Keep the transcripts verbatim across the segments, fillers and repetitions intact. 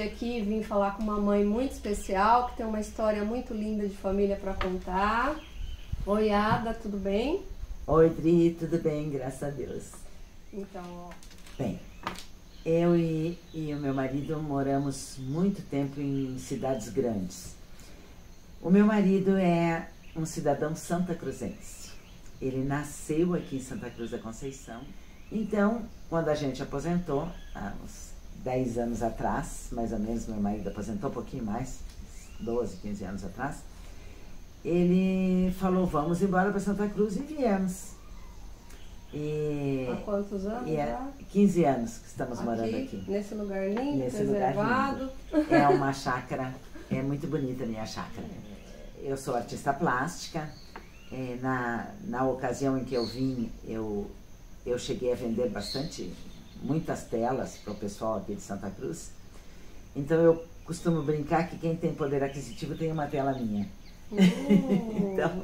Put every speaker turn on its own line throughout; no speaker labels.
aqui vim falar com uma mãe muito especial, que tem uma história muito linda de família para contar. Oi, Ada, tudo bem?
Oi, Dri, tudo bem, graças a Deus.
Então, ó.
Bem, eu e, e o meu marido moramos muito tempo em cidades grandes. O meu marido é um cidadão santacruzense. Ele nasceu aqui em Santa Cruz da Conceição. Então, quando a gente aposentou, há uns dez anos atrás, mais ou menos, meu marido aposentou um pouquinho mais, doze, quinze anos atrás, ele falou, vamos embora para Santa Cruz, e viemos. E,
há quantos anos
e é
já?
quinze anos que estamos
aqui,
morando aqui.
Nesse lugar lindo,
nesse
preservado.
Lugar lindo. É uma chácara, é muito bonita a minha chácara. Eu sou artista plástica. Na, na ocasião em que eu vim, eu, eu cheguei a vender bastante, muitas telas para o pessoal aqui de Santa Cruz. Então eu costumo brincar que quem tem poder aquisitivo tem uma tela minha. Uh. Então,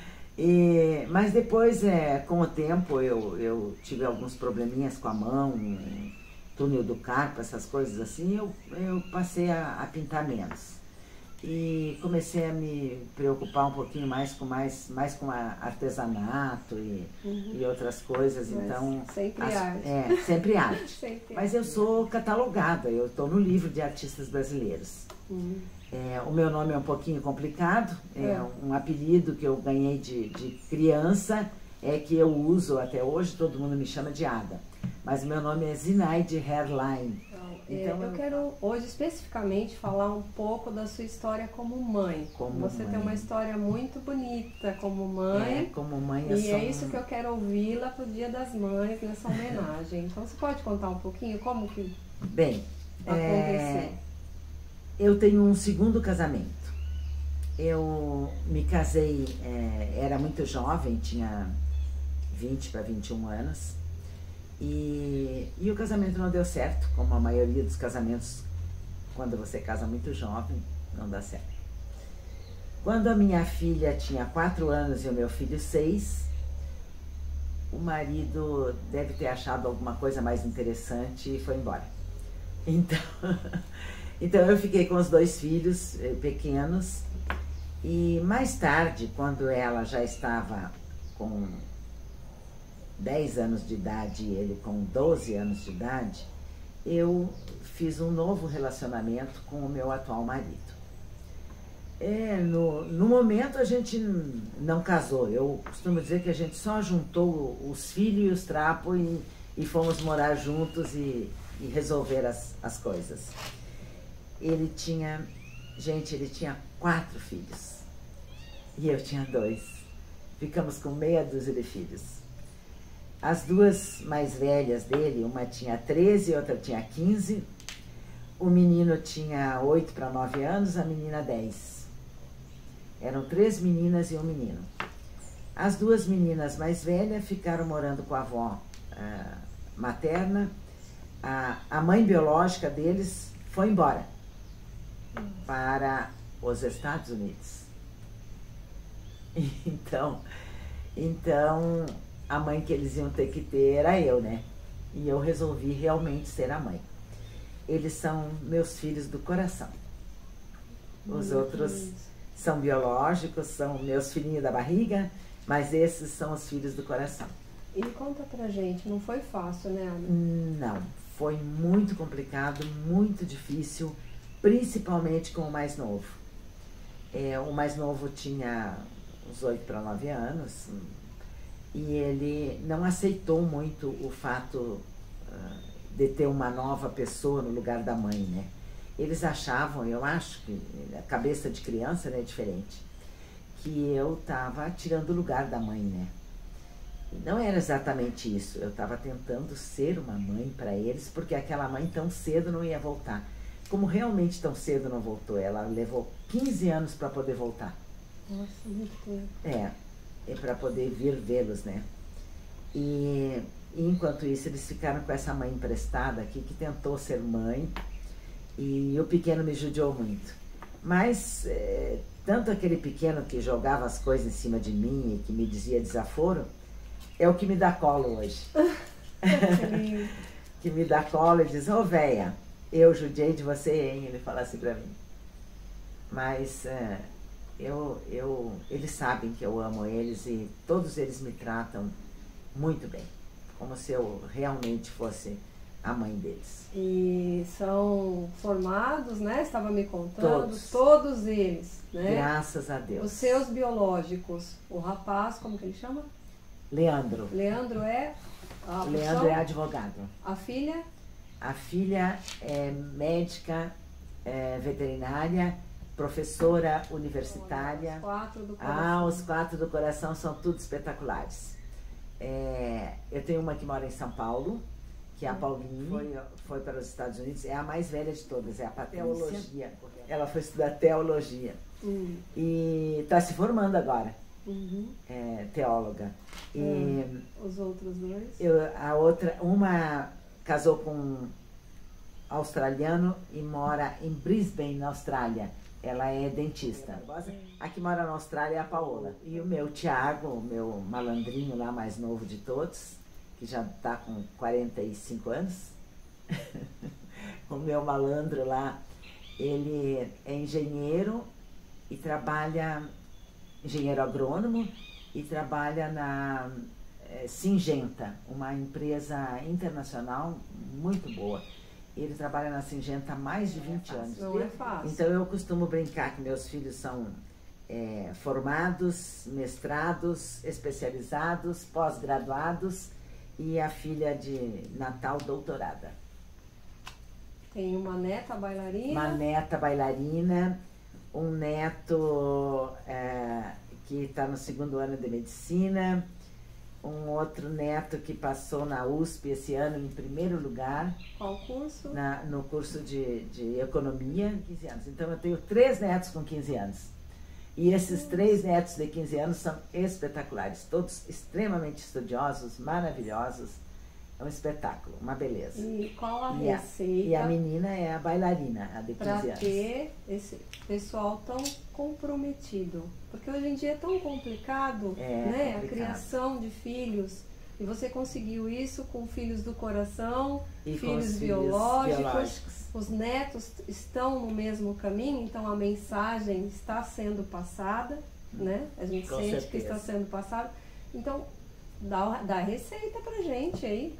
e, mas depois, é, com o tempo, eu, eu tive alguns probleminhas com a mão, túnel do carpo, essas coisas assim, eu, eu passei a, a pintar menos. E comecei a me preocupar um pouquinho mais com, mais, mais com a artesanato e, uhum. e outras coisas.
Mas
então
sempre
as,
arte.
É, sempre arte.
sempre
Mas eu sou catalogada, eu estou no livro de artistas brasileiros. Uhum. É, o meu nome é um pouquinho complicado, é, é um apelido que eu ganhei de, de criança, é que eu uso até hoje, todo mundo me chama de Ada. Mas meu nome é Zinaide Herrlein.
Então, eu quero hoje especificamente falar um pouco da sua história como mãe.
Como
Você
mãe.
tem uma história muito bonita como mãe.
É, como mãe eu
E
sou
é isso que eu quero ouvi-la pro Dia das Mães, nessa homenagem. Então você pode contar um pouquinho como que
Bem,
aconteceu?
É, eu tenho um segundo casamento. Eu me casei, é, era muito jovem, tinha vinte para vinte e um anos. E, e o casamento não deu certo, como a maioria dos casamentos, quando você casa muito jovem, não dá certo. Quando a minha filha tinha quatro anos e o meu filho seis, o marido deve ter achado alguma coisa mais interessante e foi embora. Então, então eu fiquei com os dois filhos pequenos e mais tarde, quando ela já estava com dez anos de idade e ele com doze anos de idade, eu fiz um novo relacionamento com o meu atual marido. É, no, no momento a gente não casou, eu costumo dizer que a gente só juntou os filhos e os trapos e, e fomos morar juntos e, e resolver as, as coisas. Ele tinha, gente, ele tinha quatro filhos e eu tinha dois. Ficamos com meia dúzia de filhos. As duas mais velhas dele, uma tinha treze e outra tinha quinze. O menino tinha oito para nove anos, a menina dez. Eram três meninas e um menino. As duas meninas mais velhas ficaram morando com a avó uh, materna. A, a mãe biológica deles foi embora para os Estados Unidos. Então, então a mãe que eles iam ter que ter era eu, né? E eu resolvi realmente ser a mãe. Eles são meus filhos do coração. Os Meu outros Deus. São biológicos, são meus filhinhos da barriga, mas esses são os filhos do coração.
E conta pra gente, não foi fácil, né, Ana?
Não, foi muito complicado, muito difícil, principalmente com o mais novo. É, o mais novo tinha uns oito para nove anos, e ele não aceitou muito o fato uh, de ter uma nova pessoa no lugar da mãe, né? Eles achavam, eu acho que a cabeça de criança, né, é diferente, que eu estava tirando o lugar da mãe, né? E não era exatamente isso, eu estava tentando ser uma mãe para eles, porque aquela mãe tão cedo não ia voltar. Como realmente tão cedo não voltou, ela levou quinze anos para poder voltar.
Nossa, muito tempo.
É. É para poder vir vê-los, né? E, e enquanto isso eles ficaram com essa mãe emprestada aqui que tentou ser mãe e o pequeno me judiou muito. Mas é, tanto aquele pequeno que jogava as coisas em cima de mim e que me dizia desaforo, é o que me dá colo hoje. Que me dá colo e diz, ô véia, eu judiei de você, hein? Ele fala assim pra mim. Mas é, eu, eu, eles sabem que eu amo eles e todos eles me tratam muito bem. Como se eu realmente fosse a mãe deles.
E são formados, né? Estava me contando,
Todos.
todos eles, né?
Graças a Deus.
Os seus biológicos, o rapaz, como que ele chama?
Leandro.
Leandro é a
Leandro
profissão?
é advogado.
A filha?
A filha é médica, é veterinária, professora universitária.
Os quatro do coração.
Ah, os quatro do coração são tudo espetaculares. É, eu tenho uma que mora em São Paulo, que é a Paulinha, foi, foi para os Estados Unidos, é a mais velha de todas, é a Patrícia. Ela foi estudar teologia
Hum.
e está se formando agora,
Uhum.
é, teóloga. E
Hum. Os outros dois?
eu, a outra, uma casou com um australiano e mora em Brisbane, na Austrália. Ela é dentista. A que mora na Austrália é a Paola. E o meu Tiago, o meu malandrinho lá mais novo de todos, que já está com quarenta e cinco anos, o meu malandro lá, ele é engenheiro e trabalha, engenheiro agrônomo, e trabalha na é, Syngenta, uma empresa internacional muito boa. Ele trabalha na Syngenta há mais de vinte anos.
Não é fácil.
Então eu costumo brincar que meus filhos são é, formados, mestrados, especializados, pós-graduados e a filha de Natal doutorada.
Tem uma neta bailarina.
Uma neta bailarina, um neto é, que está no segundo ano de medicina, um outro neto que passou na U S P esse ano em primeiro lugar.
Qual curso?
Na, no curso de, de economia, quinze anos. Então eu tenho três netos com quinze anos. E esses três netos de quinze anos são espetaculares, todos extremamente estudiosos, maravilhosos. É um espetáculo, uma beleza.
E qual a
e
receita?
A, e a menina é a bailarina, a de quinze anos.
Para ter esse pessoal tão comprometido. Porque hoje em dia é tão complicado,
É
né?
complicado.
A criação de filhos. E você conseguiu isso com filhos do coração,
E com
filhos
os filhos
biológicos.
biológicos.
Os netos estão no mesmo caminho, então a mensagem está sendo passada, né? A gente
Com
sente
certeza.
que está sendo passada. Então, dá, dá receita pra gente aí.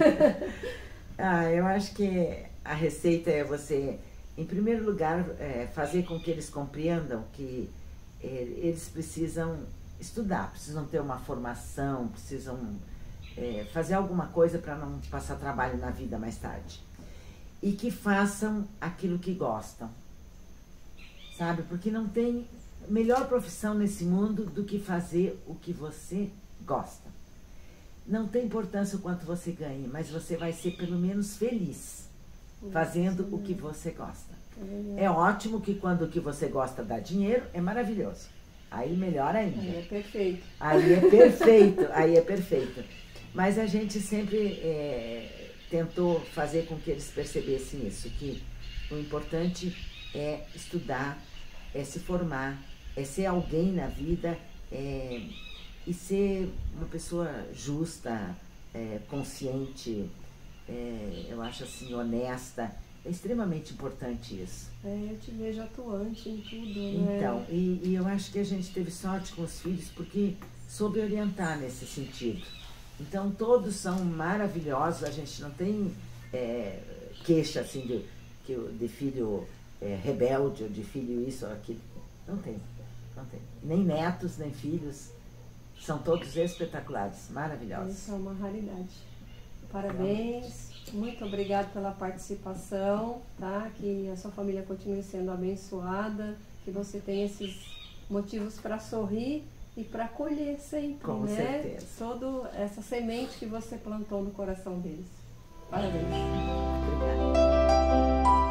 Ah, eu acho que a receita é você, em primeiro lugar, é, fazer com que eles compreendam que é, eles precisam estudar, precisam ter uma formação, precisam é, fazer alguma coisa para não passar trabalho na vida mais tarde. E que façam aquilo que gostam, sabe? Porque não tem melhor profissão nesse mundo do que fazer o que você gosta. Não tem importância o quanto você ganhe, mas você vai ser pelo menos feliz fazendo o que você gosta. É ótimo que quando o que você gosta dá dinheiro, é maravilhoso. Aí melhor ainda.
Aí é perfeito.
Aí é perfeito, aí é perfeito. Mas a gente sempre é, tentou fazer com que eles percebessem isso, que o importante é estudar, é se formar, é ser alguém na vida, é, e ser uma pessoa justa, é, consciente, é, eu acho assim, honesta. É extremamente importante isso.
É, eu te vejo atuante em tudo, né?
Então, e, e eu acho que a gente teve sorte com os filhos porque soube orientar nesse sentido. Então, todos são maravilhosos, a gente não tem é, queixa assim de, de, de filho é, rebelde, ou de filho isso ou aquilo. Não tem, não tem. Nem netos, nem filhos. São todos espetaculares, maravilhosos.
Isso é uma raridade. Parabéns. Muito obrigada pela participação, tá? Que a sua família continue sendo abençoada, que você tenha esses motivos para sorrir e para colher sempre,
Com
né?
certeza.
Toda essa semente que você plantou no coração deles. Parabéns.
Obrigada.